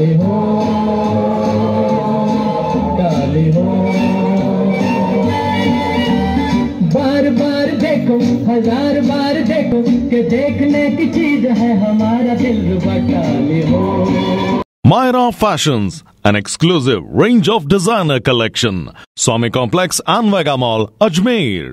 काली हो, काली हो। बार बार देखो, हजार बार देखो कि देखने की चीज है हमारा दिल रुबा। काली हो। Myra Fashions, an exclusive range of designer collection. Swami Complex and Vega Mall, Ajmer.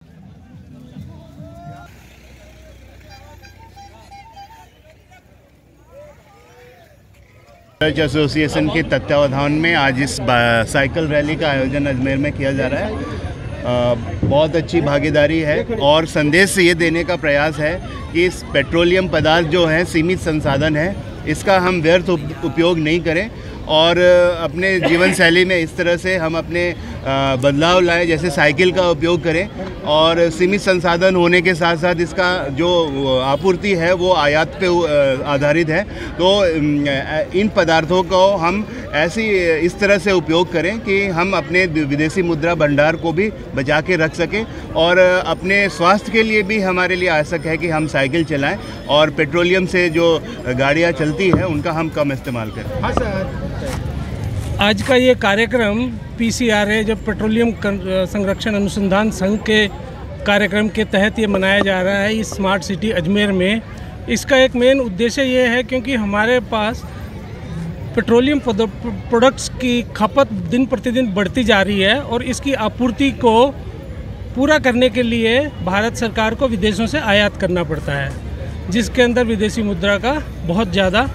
Church association के तत्वावधान में आज इस साइकिल रैली का आयोजन अजमेर में किया जा रहा है। बहुत अच्छी भागीदारी है और संदेश ये देने का प्रयास है कि इस पेट्रोलियम पदार्थ जो है सीमित संसाधन है, इसका हम व्यर्थ उपयोग नहीं करें और अपने जीवन शैली में इस तरह से हम अपने बदलाव लाएं, जैसे साइकिल का उपयोग करें और सीमित संसाधन होने के साथ साथ इसका जो आपूर्ति है वो आयात पे आधारित है। तो इन पदार्थों को हम इस तरह से उपयोग करें कि हम अपने विदेशी मुद्रा भंडार को भी बचा के रख सकें और अपने स्वास्थ्य के लिए भी हमारे लिए आवश्यक है कि हम साइकिल चलाएं और पेट्रोलियम से जो गाड़ियां चलती हैं उनका हम कम इस्तेमाल करें। हाँ सर। आज का ये कार्यक्रम PCRA जब पेट्रोलियम संरक्षण अनुसंधान संघ के कार्यक्रम के तहत ये मनाया जा रहा है इस स्मार्ट सिटी अजमेर में। इसका एक मेन उद्देश्य ये है क्योंकि हमारे पास पेट्रोलियम प्रोडक्ट्स की खपत दिन प्रतिदिन बढ़ती जा रही है और इसकी आपूर्ति को पूरा करने के लिए भारत सरकार को विदेशों से आयात करना पड़ता है, जिसके अंदर विदेशी मुद्रा का बहुत ज़्यादा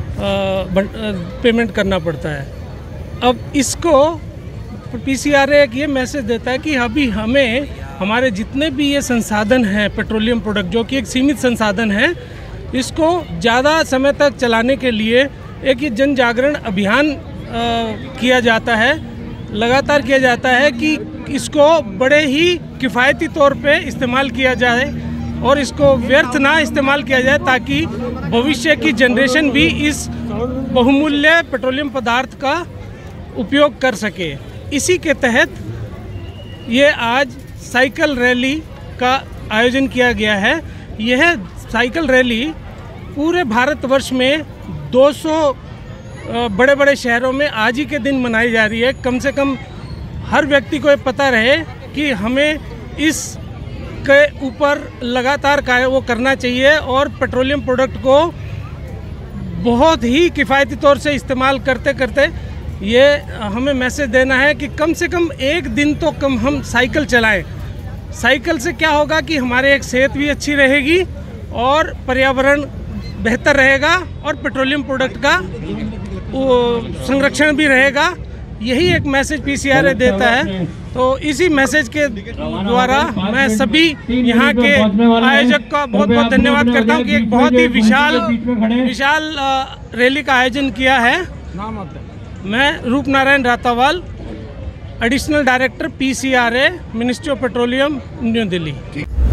पेमेंट करना पड़ता है। अब इसको PCRA एक ये मैसेज देता है कि अभी हमें हमारे जितने भी ये संसाधन हैं पेट्रोलियम प्रोडक्ट जो कि एक सीमित संसाधन है, इसको ज़्यादा समय तक चलाने के लिए एक ये जन जागरण अभियान किया जाता है, लगातार किया जाता है कि इसको बड़े ही किफ़ायती तौर पे इस्तेमाल किया जाए और इसको व्यर्थ ना इस्तेमाल किया जाए ताकि भविष्य की जनरेशन भी इस बहुमूल्य पेट्रोलियम पदार्थ का उपयोग कर सके। इसी के तहत ये आज साइकिल रैली का आयोजन किया गया है। यह साइकिल रैली पूरे भारतवर्ष में 200 बड़े बड़े शहरों में आज ही के दिन मनाई जा रही है। कम से कम हर व्यक्ति को ये पता रहे कि हमें इस के ऊपर लगातार कार्य वो करना चाहिए और पेट्रोलियम प्रोडक्ट को बहुत ही किफ़ायती तौर से इस्तेमाल करते करते ये हमें मैसेज देना है कि कम से कम एक दिन तो कम हम साइकिल चलाएं। साइकिल से क्या होगा कि हमारे एक सेहत भी अच्छी रहेगी और पर्यावरण बेहतर रहेगा और पेट्रोलियम प्रोडक्ट का संरक्षण भी रहेगा। यही एक मैसेज PCRA देता है। तो इसी मैसेज के द्वारा मैं सभी यहाँ के आयोजक का बहुत बहुत धन्यवाद करता हूँ कि एक बहुत ही विशाल रैली का आयोजन किया है। मैं Roop Narayan Ratawal, additional director PCRA, ministry of petroleum, New Delhi.